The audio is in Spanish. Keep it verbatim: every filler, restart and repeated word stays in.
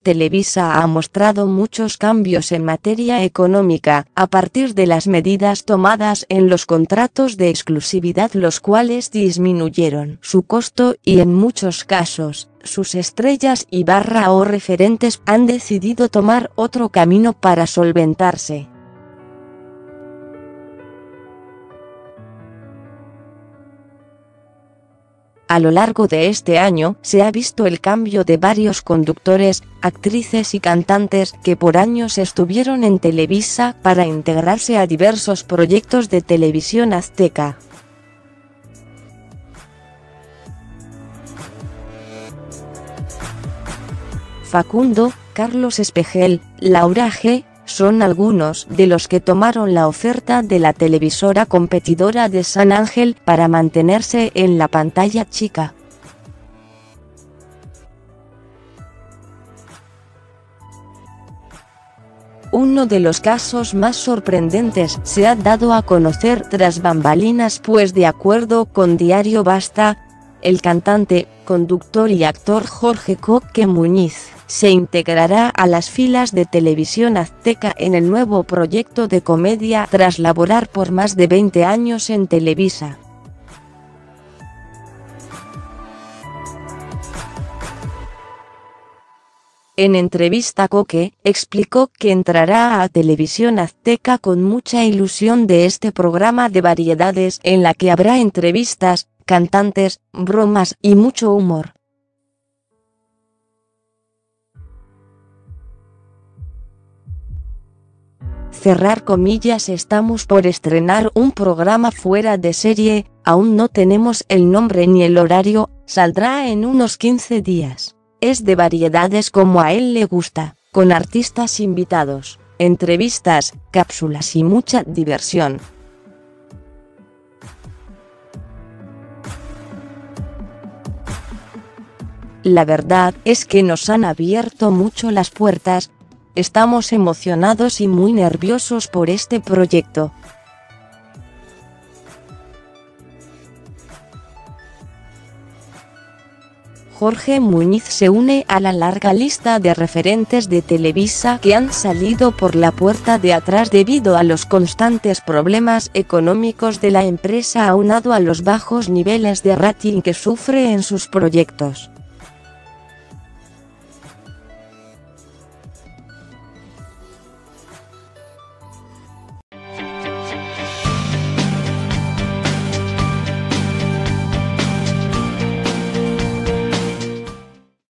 Televisa ha mostrado muchos cambios en materia económica, a partir de las medidas tomadas en los contratos de exclusividad, los cuales disminuyeron su costo y en muchos casos, sus estrellas y barra o referentes han decidido tomar otro camino para solventarse. A lo largo de este año, se ha visto el cambio de varios conductores, actrices y cantantes que por años estuvieron en Televisa para integrarse a diversos proyectos de Televisión Azteca. Facundo, Carlos Espejel, Laura G., son algunos de los que tomaron la oferta de la televisora competidora de San Ángel para mantenerse en la pantalla chica. Uno de los casos más sorprendentes se ha dado a conocer tras bambalinas, pues de acuerdo con Diario Basta, el cantante, conductor y actor Jorge Coque Muñiz se integrará a las filas de Televisión Azteca en el nuevo proyecto de comedia tras laborar por más de veinte años en Televisa. En entrevista, Coque explicó que entrará a Televisión Azteca con mucha ilusión de este programa de variedades en la que habrá entrevistas, cantantes, bromas y mucho humor. Cerrar comillas, estamos por estrenar un programa fuera de serie, aún no tenemos el nombre ni el horario, saldrá en unos quince días. Es de variedades como a él le gusta, con artistas invitados, entrevistas, cápsulas y mucha diversión. La verdad es que nos han abierto mucho las puertas. Estamos emocionados y muy nerviosos por este proyecto. Jorge Muñiz se une a la larga lista de referentes de Televisa que han salido por la puerta de atrás debido a los constantes problemas económicos de la empresa aunado a los bajos niveles de rating que sufre en sus proyectos.